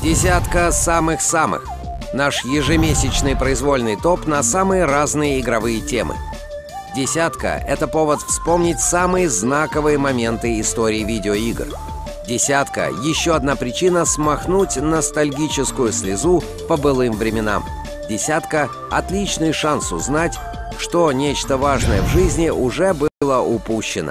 Десятка самых-самых. Наш ежемесячный произвольный топ на самые разные игровые темы. Десятка — это повод вспомнить самые знаковые моменты истории видеоигр. Десятка — еще одна причина смахнуть ностальгическую слезу по былым временам. Десятка — отличный шанс узнать, что нечто важное в жизни уже было упущено.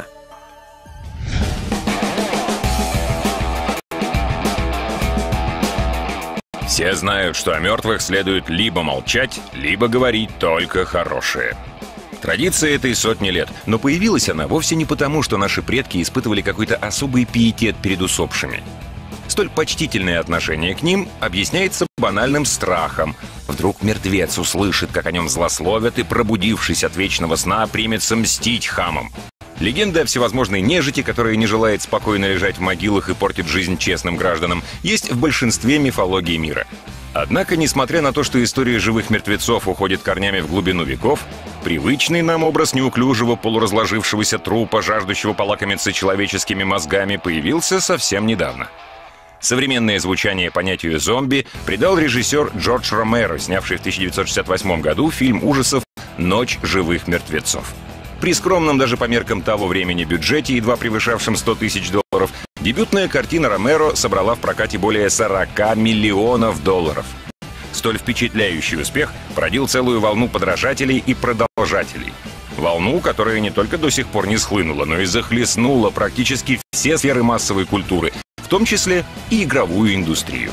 Все знают, что о мертвых следует либо молчать, либо говорить только хорошее. Традиция этой сотни лет, но появилась она вовсе не потому, что наши предки испытывали какой-то особый пиетет перед усопшими. Столь почтительное отношение к ним объясняется банальным страхом. Вдруг мертвец услышит, как о нем злословят, и, пробудившись от вечного сна, примется мстить хамам. Легенды о всевозможной нежити, которая не желает спокойно лежать в могилах и портит жизнь честным гражданам, есть в большинстве мифологий мира. Однако, несмотря на то, что история живых мертвецов уходит корнями в глубину веков, привычный нам образ неуклюжего полуразложившегося трупа, жаждущего полакомиться человеческими мозгами, появился совсем недавно. Современное звучание понятию «зомби» придал режиссер Джордж Ромеро, снявший в 1968 году фильм ужасов «Ночь живых мертвецов». При скромном даже по меркам того времени бюджете, едва превышавшем $100 тысяч, дебютная картина Ромеро собрала в прокате более $40 миллионов. Столь впечатляющий успех породил целую волну подражателей и продолжателей. Волну, которая не только до сих пор не схлынула, но и захлестнула практически все сферы массовой культуры, в том числе и игровую индустрию.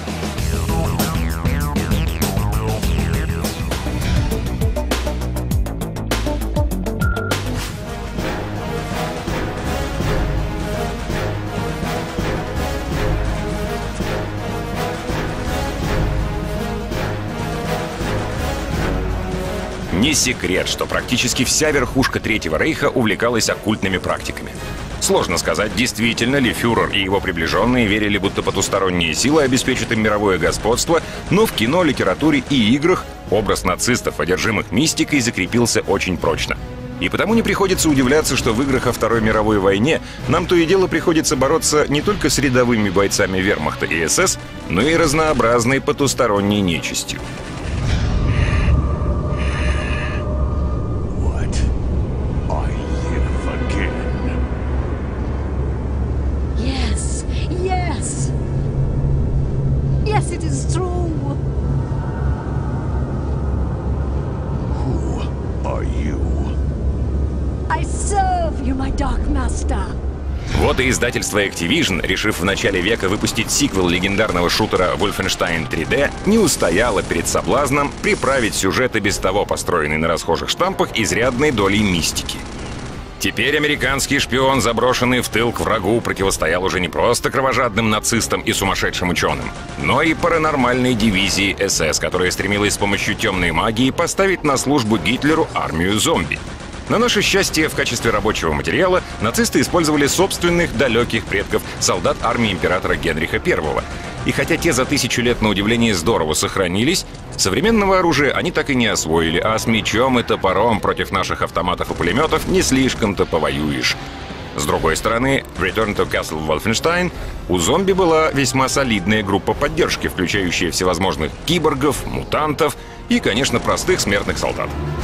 Не секрет, что практически вся верхушка Третьего Рейха увлекалась оккультными практиками. Сложно сказать, действительно ли фюрер и его приближенные верили, будто потусторонние силы обеспечат им мировое господство, но в кино, литературе и играх образ нацистов, одержимых мистикой, закрепился очень прочно. И потому не приходится удивляться, что в играх о Второй мировой войне нам то и дело приходится бороться не только с рядовыми бойцами вермахта и СС, но и разнообразной потусторонней нечистью. Yes, it is true. Who are you? I serve you, my Dark Master. Вот и издательство Activision, решив в начале века выпустить сиквел легендарного шутера Wolfenstein 3D, не устояло перед соблазном приправить сюжет и без того построенный на расхожих штампах изрядной долей мистики. Теперь американский шпион, заброшенный в тыл к врагу, противостоял уже не просто кровожадным нацистам и сумасшедшим ученым, но и паранормальной дивизии СС, которая стремилась с помощью темной магии поставить на службу Гитлеру армию зомби. На наше счастье, в качестве рабочего материала нацисты использовали собственных далеких предков, солдат армии императора Генриха I. И хотя те за 1000 лет, на удивление, здорово сохранились, современного оружия они так и не освоили, а с мечом и топором против наших автоматов и пулеметов не слишком-то повоюешь. С другой стороны, в Return to Castle Wolfenstein у зомби была весьма солидная группа поддержки, включающая всевозможных киборгов, мутантов и, конечно, простых смертных солдат.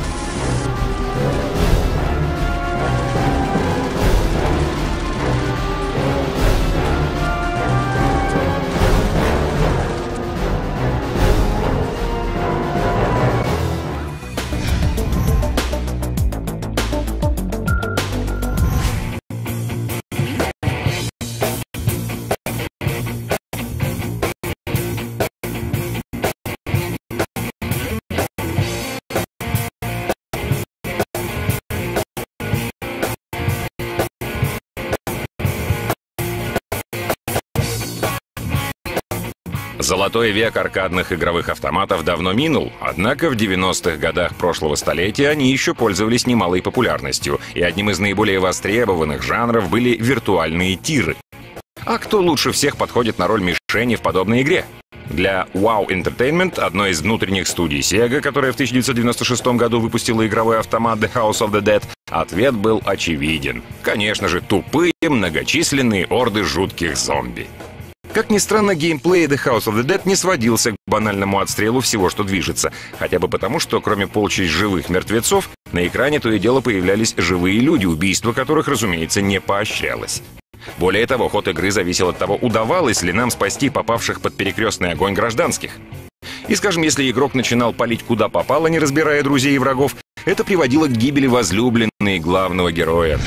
Золотой век аркадных игровых автоматов давно минул, однако в 90-х годах прошлого столетия они еще пользовались немалой популярностью, и одним из наиболее востребованных жанров были виртуальные тиры. А кто лучше всех подходит на роль мишени в подобной игре? Для WoW Entertainment, одной из внутренних студий Sega, которая в 1996 году выпустила игровой автомат The House of the Dead, ответ был очевиден. Конечно же, тупые, многочисленные орды жутких зомби. Как ни странно, геймплей The House of the Dead не сводился к банальному отстрелу всего, что движется. Хотя бы потому, что кроме полчищ живых мертвецов, на экране то и дело появлялись живые люди, убийство которых, разумеется, не поощрялось. Более того, ход игры зависел от того, удавалось ли нам спасти попавших под перекрестный огонь гражданских. И, скажем, если игрок начинал палить куда попало, не разбирая друзей и врагов, это приводило к гибели возлюбленной главного героя.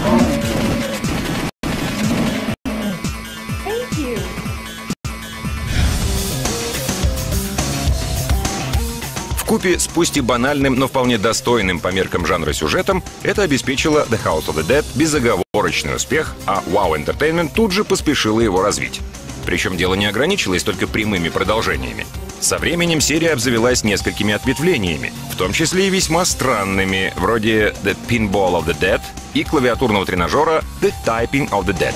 Вкупе с пусть и банальным, но вполне достойным по меркам жанра сюжетом, это обеспечило The House of the Dead безоговорочный успех, а WoW Entertainment тут же поспешила его развить. Причем дело не ограничилось только прямыми продолжениями. Со временем серия обзавелась несколькими ответвлениями, в том числе и весьма странными, вроде The Pinball of the Dead и клавиатурного тренажера The Typing of the Dead.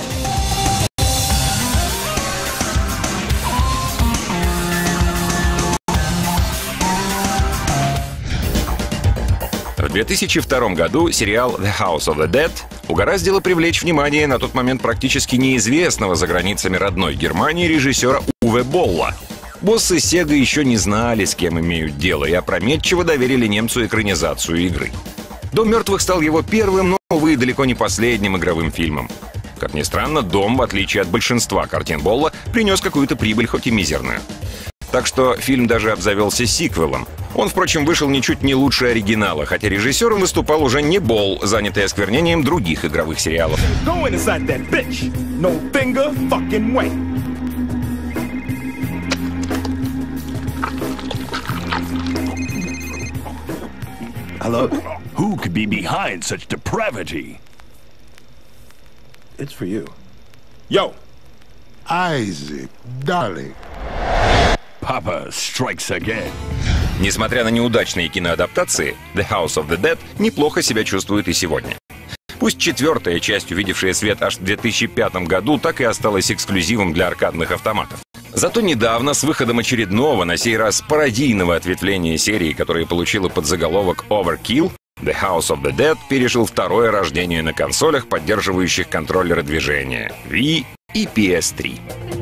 В 2002 году сериал The House of the Dead угораздило привлечь внимание на тот момент практически неизвестного за границами родной Германии режиссера Уве Болла. Боссы Sega еще не знали, с кем имеют дело, и опрометчиво доверили немцу экранизацию игры. «Дом мертвых» стал его первым, но, увы, далеко не последним игровым фильмом. Как ни странно, «Дом», в отличие от большинства картин Болла, принес какую-то прибыль, хоть и мизерную. Так что фильм даже обзавелся сиквелом. Он, впрочем, вышел ничуть не лучше оригинала, хотя режиссером выступал уже не Болл, занятый осквернением других игровых сериалов. Hello? Who could be behind such depravity? It's for you. Yo! Isaac, darling. Papa strikes again. Несмотря на неудачные киноадаптации, The House of the Dead неплохо себя чувствует и сегодня. Пусть четвертая часть, увидевшая свет аж в 2005 году, так и осталась эксклюзивом для аркадных автоматов. Зато недавно, с выходом очередного, на сей раз пародийного ответвления серии, которое получило подзаголовок Overkill, The House of the Dead пережил второе рождение на консолях, поддерживающих контроллеры движения Wii и PS3.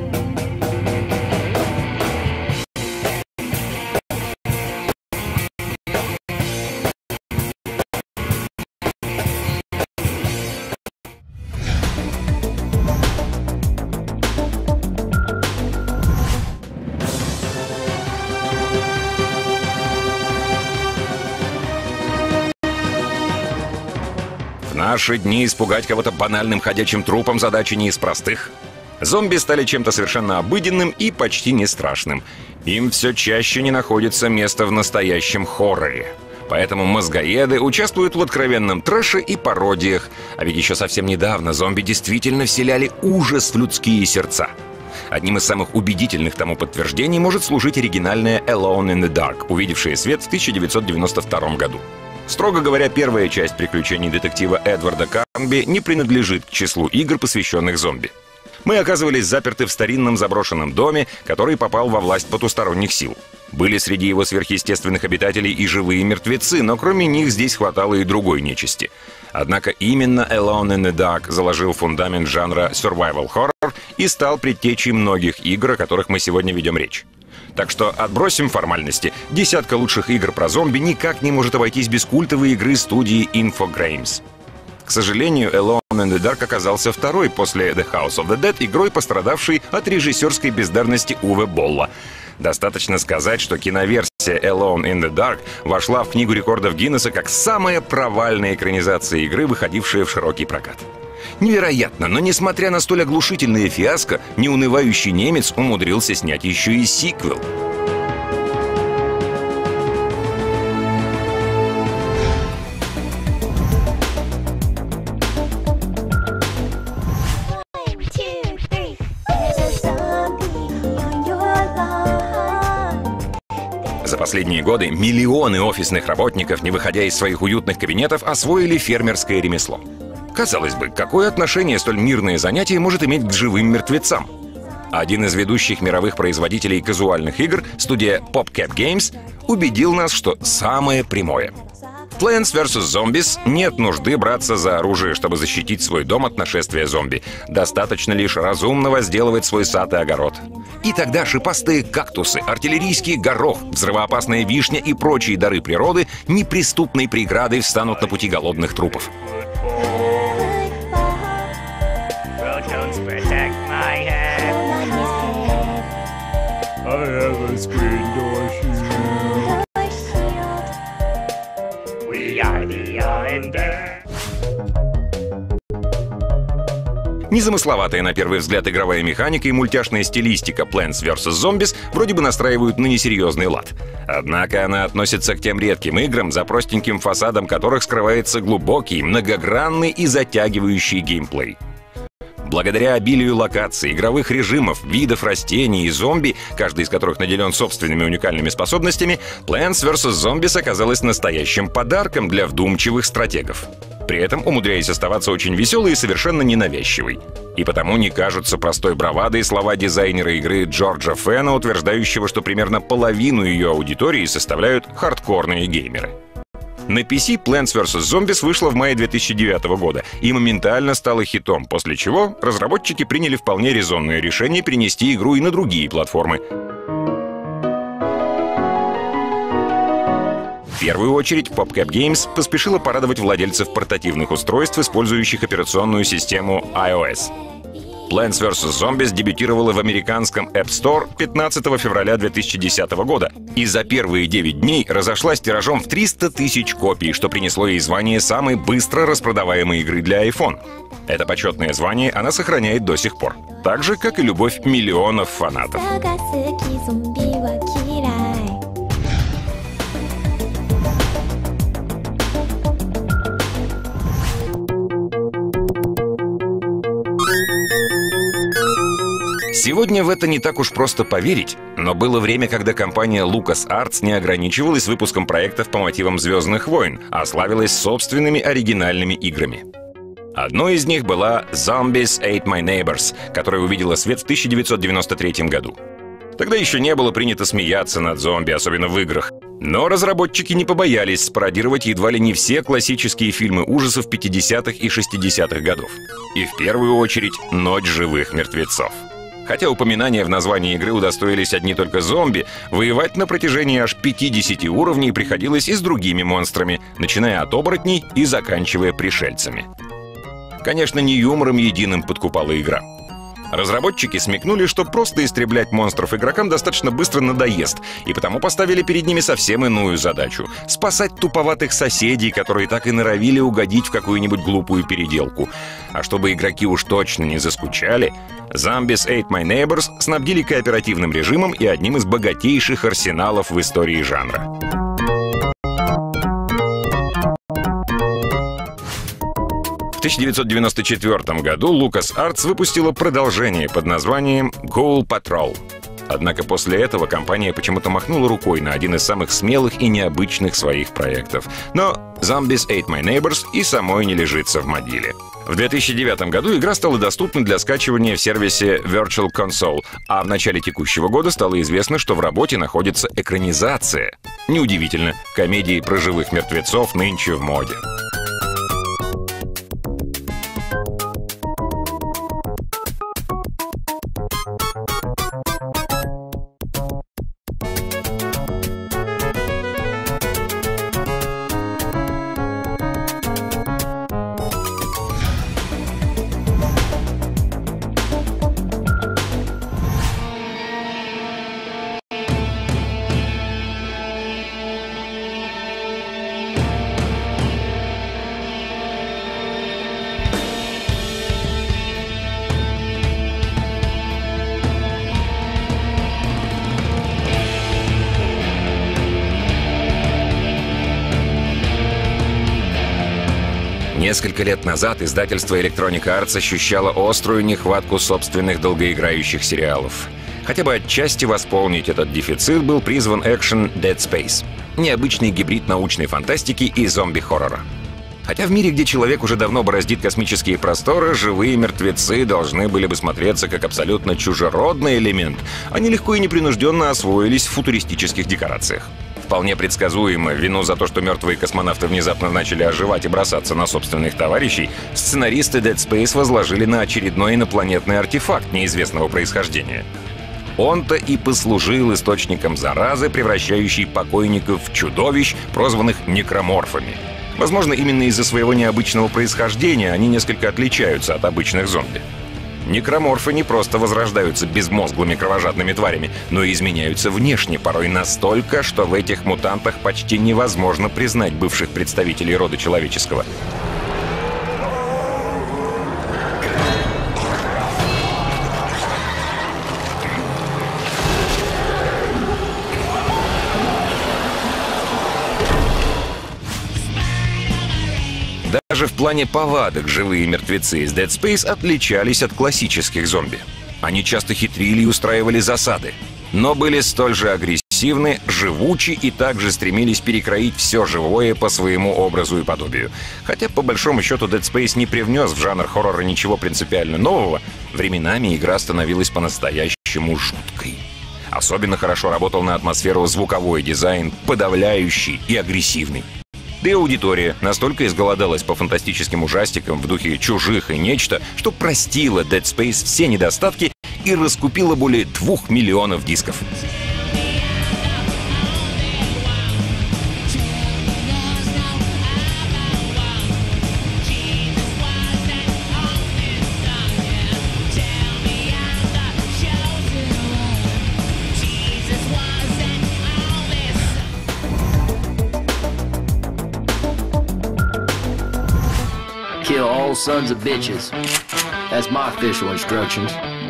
В наши дни испугать кого-то банальным ходячим трупом задача не из простых. Зомби стали чем-то совершенно обыденным и почти не страшным. Им все чаще не находится место в настоящем хорроре. Поэтому мозгоеды участвуют в откровенном трэше и пародиях. А ведь еще совсем недавно зомби действительно вселяли ужас в людские сердца. Одним из самых убедительных тому подтверждений может служить оригинальная Alone in the Dark, увидевшая свет в 1992 году. Строго говоря, первая часть приключений детектива Эдварда Карнби не принадлежит к числу игр, посвященных зомби. Мы оказывались заперты в старинном заброшенном доме, который попал во власть потусторонних сил. Были среди его сверхъестественных обитателей и живые мертвецы, но кроме них здесь хватало и другой нечисти. Однако именно Alone in the Dark заложил фундамент жанра survival horror и стал предтечей многих игр, о которых мы сегодня ведем речь. Так что отбросим формальности. Десятка лучших игр про зомби никак не может обойтись без культовой игры студии Infogrames. К сожалению, Alone in the Dark оказался второй после The House of the Dead игрой, пострадавшей от режиссерской бездарности Уве Болла. Достаточно сказать, что киноверсия Alone in the Dark вошла в Книгу рекордов Гиннесса как самая провальная экранизация игры, выходившая в широкий прокат. Невероятно, но несмотря на столь оглушительное фиаско, неунывающий немец умудрился снять еще и сиквел. За последние годы миллионы офисных работников, не выходя из своих уютных кабинетов, освоили фермерское ремесло. Казалось бы, какое отношение столь мирное занятие может иметь к живым мертвецам? Один из ведущих мировых производителей казуальных игр, студия PopCap Games, убедил нас, что самое прямое. В Plants vs. Zombies нет нужды браться за оружие, чтобы защитить свой дом от нашествия зомби. Достаточно лишь разумно возделывать свой сад и огород. И тогда шипастые кактусы, артиллерийский горох, взрывоопасная вишня и прочие дары природы неприступной преградой встанут на пути голодных трупов. Незамысловатая на первый взгляд игровая механика и мультяшная стилистика Plants vs. Zombies вроде бы настраивают на несерьезный лад. Однако она относится к тем редким играм, за простеньким фасадом которых скрывается глубокий, многогранный и затягивающий геймплей. Благодаря обилию локаций, игровых режимов, видов растений и зомби, каждый из которых наделен собственными уникальными способностями, Plants vs. Zombies оказалась настоящим подарком для вдумчивых стратегов. При этом умудряясь оставаться очень веселой и совершенно ненавязчивой. И потому не кажутся простой бравадой слова дизайнера игры Джорджа Фена, утверждающего, что примерно половину ее аудитории составляют хардкорные геймеры. На PC Plants vs. Zombies вышла в мае 2009 года и моментально стала хитом, после чего разработчики приняли вполне резонное решение перенести игру и на другие платформы. В первую очередь PopCap Games поспешила порадовать владельцев портативных устройств, использующих операционную систему iOS. Plants vs. Zombies дебютировала в американском App Store 15 февраля 2010 года и за первые 9 дней разошлась тиражом в 300 тысяч копий, что принесло ей звание самой быстро распродаваемой игры для iPhone. Это почетное звание она сохраняет до сих пор, так же, как и любовь миллионов фанатов. Сегодня в это не так уж просто поверить, но было время, когда компания LucasArts не ограничивалась выпуском проектов по мотивам «Звездных войн», а славилась собственными оригинальными играми. Одной из них была Zombies Ate My Neighbors, которая увидела свет в 1993 году. Тогда еще не было принято смеяться над зомби, особенно в играх. Но разработчики не побоялись спародировать едва ли не все классические фильмы ужасов 50-х и 60-х годов. И в первую очередь «Ночь живых мертвецов». Хотя упоминания в названии игры удостоились одни только зомби, воевать на протяжении аж 50 уровней приходилось и с другими монстрами, начиная от оборотней и заканчивая пришельцами. Конечно, не юмором единым подкупала игра. Разработчики смекнули, что просто истреблять монстров игрокам достаточно быстро надоест, и потому поставили перед ними совсем иную задачу — спасать туповатых соседей, которые так и норовили угодить в какую-нибудь глупую переделку. А чтобы игроки уж точно не заскучали, Zombies Ate My Neighbors снабдили кооперативным режимом и одним из богатейших арсеналов в истории жанра. В 1994 году LucasArts выпустила продолжение под названием Ghoul Patrol. Однако после этого компания почему-то махнула рукой на один из самых смелых и необычных своих проектов. Но Zombies Ate My Neighbors и самой не лежится в могиле. В 2009 году игра стала доступна для скачивания в сервисе Virtual Console, а в начале текущего года стало известно, что в работе находится экранизация. Неудивительно, комедии про живых мертвецов нынче в моде. Несколько лет назад издательство Electronic Arts ощущало острую нехватку собственных долгоиграющих сериалов. Хотя бы отчасти восполнить этот дефицит был призван экшен Dead Space — необычный гибрид научной фантастики и зомби-хоррора. Хотя в мире, где человек уже давно бороздит космические просторы, живые мертвецы должны были бы смотреться как абсолютно чужеродный элемент. Они легко и непринужденно освоились в футуристических декорациях. Вполне предсказуемо, вину за то, что мертвые космонавты внезапно начали оживать и бросаться на собственных товарищей, сценаристы Dead Space возложили на очередной инопланетный артефакт неизвестного происхождения. Он-то и послужил источником заразы, превращающей покойников в чудовищ, прозванных некроморфами. Возможно, именно из-за своего необычного происхождения они несколько отличаются от обычных зомби. Некроморфы не просто возрождаются безмозглыми кровожадными тварями, но и изменяются внешне, порой настолько, что в этих мутантах почти невозможно признать бывших представителей рода человеческого. Даже в плане повадок живые мертвецы из Dead Space отличались от классических зомби. Они часто хитрили и устраивали засады, но были столь же агрессивны, живучи и также стремились перекроить все живое по своему образу и подобию. Хотя, по большому счету, Dead Space не привнес в жанр хоррора ничего принципиально нового, временами игра становилась по-настоящему жуткой. Особенно хорошо работал на атмосферу звуковой дизайн, подавляющий и агрессивный. Да и аудитория настолько изголодалась по фантастическим ужастикам в духе «Чужих» и «Нечто», что простила Dead Space все недостатки и раскупила более 2 миллионов дисков. Kill all sons of bitches. That's my official instructions.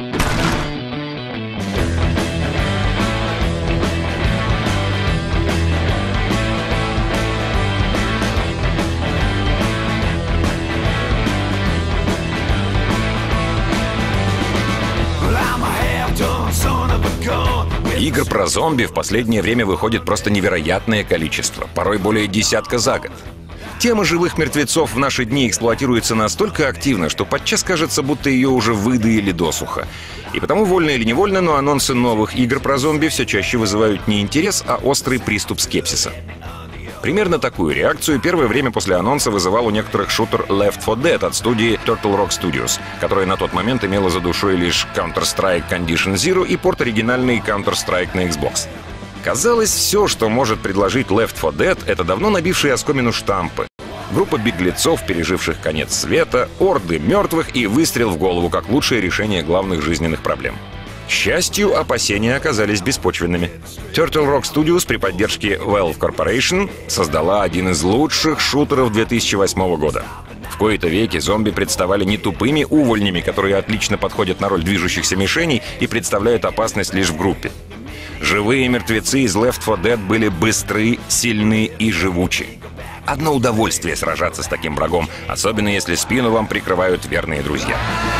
Игр про зомби в последнее время выходит просто невероятное количество, порой более десятка за год. Тема живых мертвецов в наши дни эксплуатируется настолько активно, что подчас кажется, будто ее уже выдаили досуха. И потому, вольно или невольно, но анонсы новых игр про зомби все чаще вызывают не интерес, а острый приступ скепсиса. Примерно такую реакцию первое время после анонса вызывал у некоторых шутер Left 4 Dead от студии Turtle Rock Studios, которая на тот момент имела за душой лишь Counter-Strike Condition Zero и порт оригинальный Counter-Strike на Xbox. Казалось, все, что может предложить Left 4 Dead, это давно набившие оскомину штампы. Группа беглецов, переживших конец света, орды мертвых и выстрел в голову как лучшее решение главных жизненных проблем. К счастью, опасения оказались беспочвенными. Turtle Rock Studios при поддержке Valve Corporation создала один из лучших шутеров 2008 года. В кои-то веки зомби представали не тупыми увольнями, которые отлично подходят на роль движущихся мишеней и представляют опасность лишь в группе. Живые мертвецы из Left 4 Dead были быстры, сильны и живучи. Одно удовольствие сражаться с таким врагом, особенно если спину вам прикрывают верные друзья.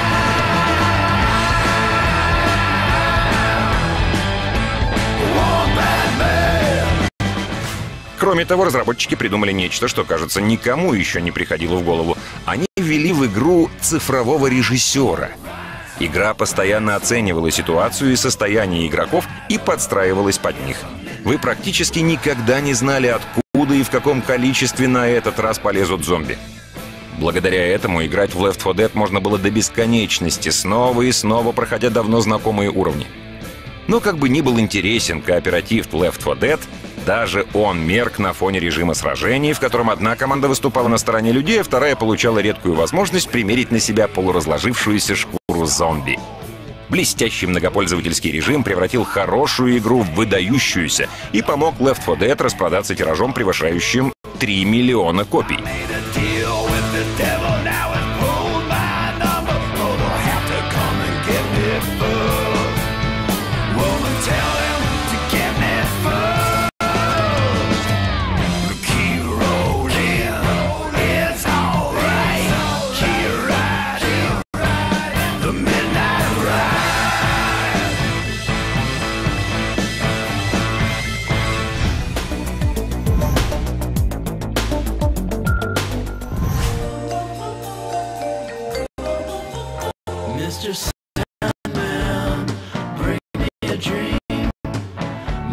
Кроме того, разработчики придумали нечто, что, кажется, никому еще не приходило в голову. Они ввели в игру цифрового режиссера. Игра постоянно оценивала ситуацию и состояние игроков и подстраивалась под них. Вы практически никогда не знали, откуда и в каком количестве на этот раз полезут зомби. Благодаря этому играть в Left 4 Dead можно было до бесконечности, снова и снова проходя давно знакомые уровни. Но как бы ни был интересен кооператив Left 4 Dead, даже он мерк на фоне режима сражений, в котором одна команда выступала на стороне людей, а вторая получала редкую возможность примерить на себя полуразложившуюся шкуру зомби. Блестящий многопользовательский режим превратил хорошую игру в выдающуюся и помог Left 4 Dead распродаться тиражом, превышающим 3 миллиона копий.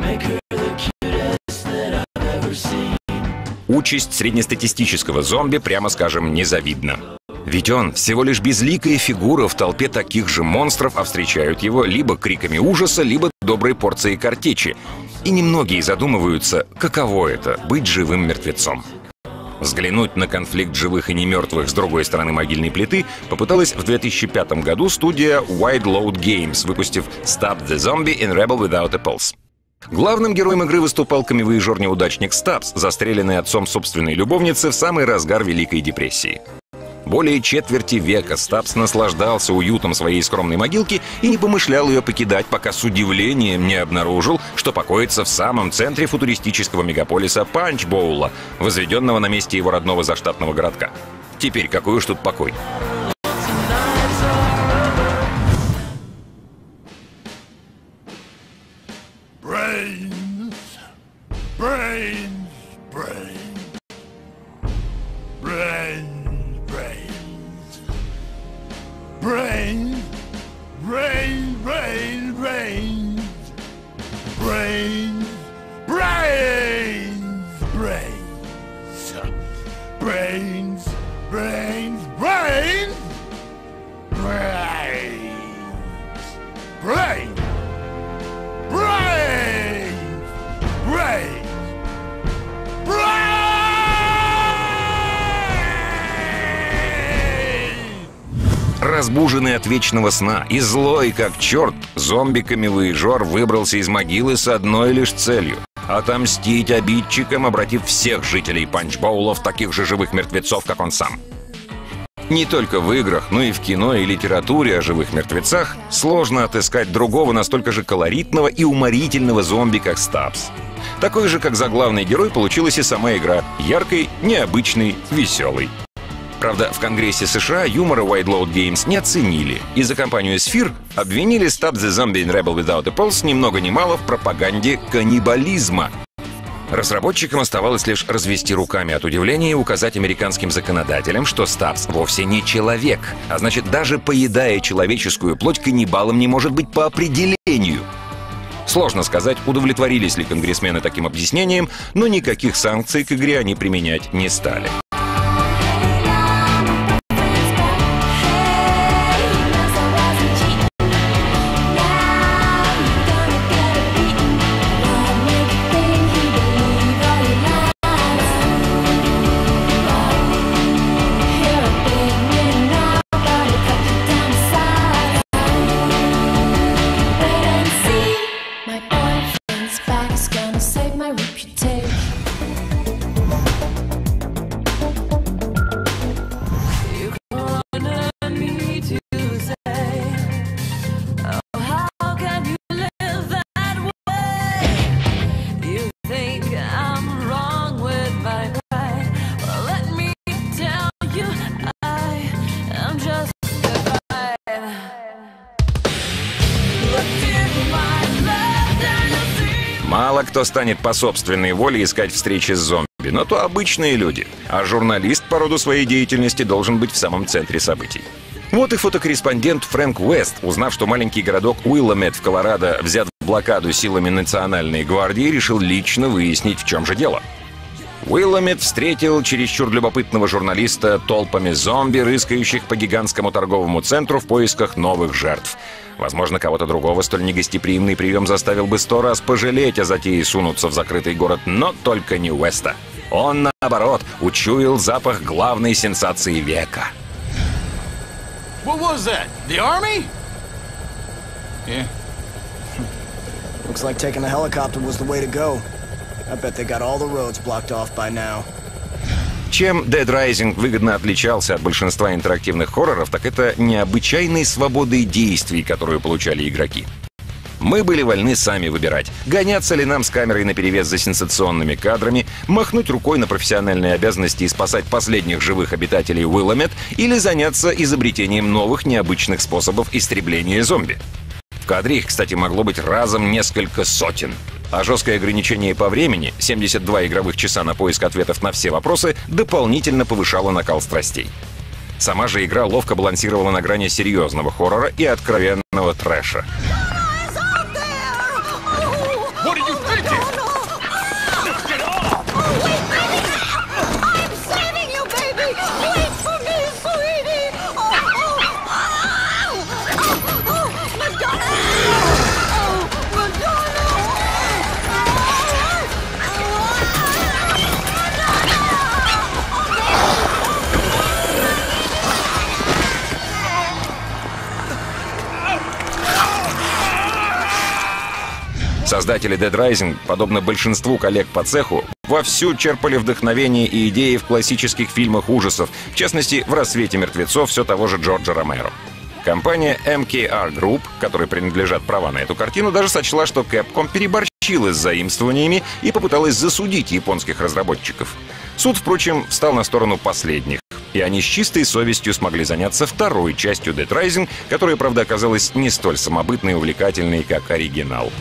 Участь среднестатистического зомби, прямо скажем, незавидна. Ведь он всего лишь безликая фигура в толпе таких же монстров, а встречают его либо криками ужаса, либо доброй порцией картечи. И немногие задумываются, каково это — быть живым мертвецом. Взглянуть на конфликт живых и немертвых с другой стороны могильной плиты попыталась в 2005 году студия Wide Load Games, выпустив Stubbs the Zombie in Rebel Without a Pulse. Главным героем игры выступал камевоежор-неудачник Стабс, застреленный отцом собственной любовницы в самый разгар Великой депрессии. Более четверти века Стабс наслаждался уютом своей скромной могилки и не помышлял ее покидать, пока с удивлением не обнаружил, что покоится в самом центре футуристического мегаполиса Панчбоула, возведенного на месте его родного заштатного городка. Теперь какой уж тут покой. Разбуженный от вечного сна и злой как черт, зомби-камевоежор выбрался из могилы с одной лишь целью — отомстить обидчикам, обратив всех жителей Панчбоула в таких же живых мертвецов, как он сам. Не только в играх, но и в кино и литературе о живых мертвецах сложно отыскать другого настолько же колоритного и уморительного зомби, как Стабс. Такой же, как заглавный герой, получилась и сама игра — яркой, необычной, веселой. Правда, в Конгрессе США юмора Wide Load Games не оценили, и за компанию Sphere обвинили Stubbs the Zombie in Rebel Without a Pulse ни много ни мало в пропаганде каннибализма. Разработчикам оставалось лишь развести руками от удивления и указать американским законодателям, что Стабс вовсе не человек, а значит, даже поедая человеческую плоть, каннибалом не может быть по определению. Сложно сказать, удовлетворились ли конгрессмены таким объяснением, но никаких санкций к игре они применять не стали. Мало кто станет по собственной воле искать встречи с зомби, но то обычные люди, а журналист по роду своей деятельности должен быть в самом центре событий. Вот и фотокорреспондент Фрэнк Уэст, узнав, что маленький городок Уилламет в Колорадо взят в блокаду силами Национальной гвардии, решил лично выяснить, в чем же дело. Уилламет встретил чересчур любопытного журналиста толпами зомби, рыскающих по гигантскому торговому центру в поисках новых жертв. Возможно, кого-то другого столь негостеприимный прием заставил бы 100 раз пожалеть о затее сунуться в закрытый город, но только не Уэста. Он, наоборот, учуял запах главной сенсации века. What was that? The army? Yeah. Looks like taking a helicopter was the way to go. I bet they got all the roads blocked off by now. Чем Dead Rising выгодно отличался от большинства интерактивных хорроров, так это необычайной свободой действий, которую получали игроки. Мы были вольны сами выбирать, гоняться ли нам с камерой наперевес за сенсационными кадрами, махнуть рукой на профессиональные обязанности и спасать последних живых обитателей Уилламет или заняться изобретением новых необычных способов истребления зомби. В кадре их, кстати, могло быть разом несколько сотен. А жесткое ограничение по времени, 72 игровых часа на поиск ответов на все вопросы, дополнительно повышало накал страстей. Сама же игра ловко балансировала на грани серьезного хоррора и откровенного трэша. What do you think Создатели Dead Rising, подобно большинству коллег по цеху, вовсю черпали вдохновение и идеи в классических фильмах ужасов, в частности, в «Рассвете мертвецов» все того же Джорджа Ромеро. Компания MKR Group, которой принадлежат права на эту картину, даже сочла, что Capcom переборщила с заимствованиями и попыталась засудить японских разработчиков. Суд, впрочем, встал на сторону последних, и они с чистой совестью смогли заняться второй частью Dead Rising, которая, правда, оказалась не столь самобытной и увлекательной, как оригинал.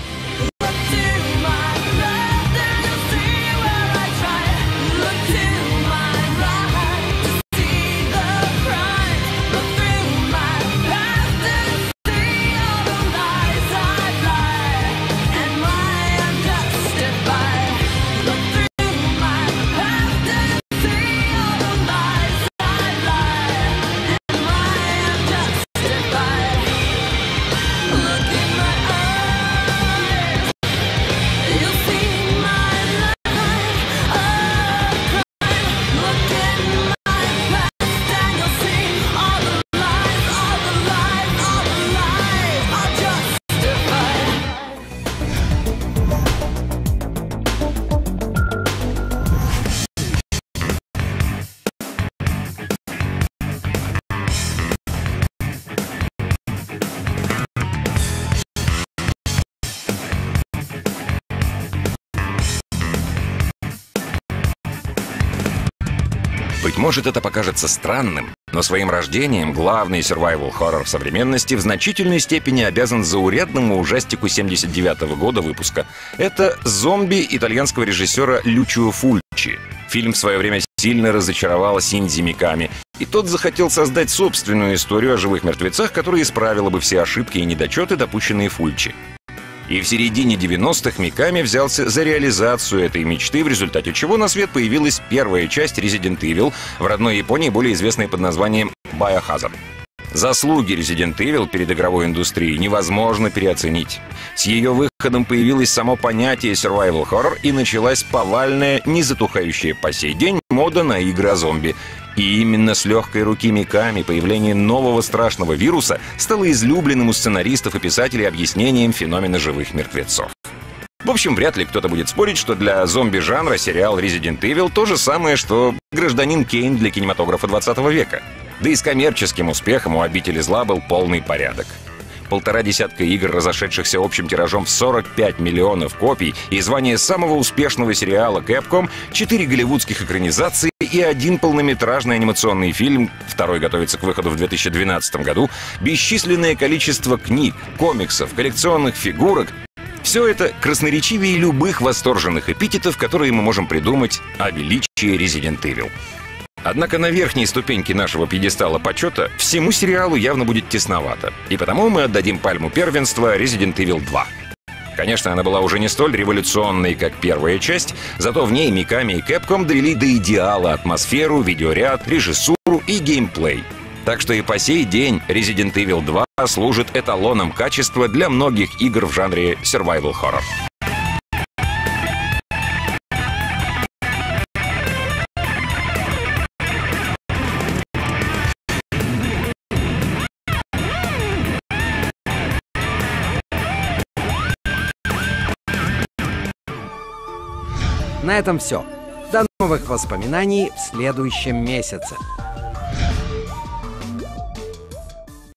Быть может, это покажется странным, но своим рождением главный survival-хоррор современности в значительной степени обязан заурядному ужастику 79-го года выпуска. Это «Зомби» итальянского режиссера Лючио Фульчи. Фильм в свое время сильно разочаровал Синдзи Миками, и тот захотел создать собственную историю о живых мертвецах, которая исправила бы все ошибки и недочеты, допущенные Фульчи. И в середине 90-х Миками взялся за реализацию этой мечты, в результате чего на свет появилась первая часть Resident Evil, в родной Японии более известная под названием Biohazard. Заслуги Resident Evil перед игровой индустрией невозможно переоценить. С ее выходом появилось само понятие survival horror и началась повальная, не затухающая по сей день мода на игры о зомби. И именно с легкой руки Миками появление нового страшного вируса стало излюбленным у сценаристов и писателей объяснением феномена живых мертвецов. В общем, вряд ли кто-то будет спорить, что для зомби-жанра сериал Resident Evil то же самое, что «Гражданин Кейн» для кинематографа 20 века. Да и с коммерческим успехом у «Обители зла» был полный порядок. 1,5 десятка игр, разошедшихся общим тиражом в 45 миллионов копий, и звание самого успешного сериала Capcom, 4 голливудских экранизации и 1 полнометражный анимационный фильм, второй готовится к выходу в 2012 году, бесчисленное количество книг, комиксов, коллекционных фигурок — все это красноречивее любых восторженных эпитетов, которые мы можем придумать о величии Resident Evil. Однако на верхней ступеньке нашего пьедестала почета всему сериалу явно будет тесновато, и потому мы отдадим пальму первенства Resident Evil 2. Конечно, она была уже не столь революционной, как первая часть, зато в ней Миками и Capcom довели до идеала атмосферу, видеоряд, режиссуру и геймплей. Так что и по сей день Resident Evil 2 служит эталоном качества для многих игр в жанре survival horror. На этом все. До новых воспоминаний в следующем месяце.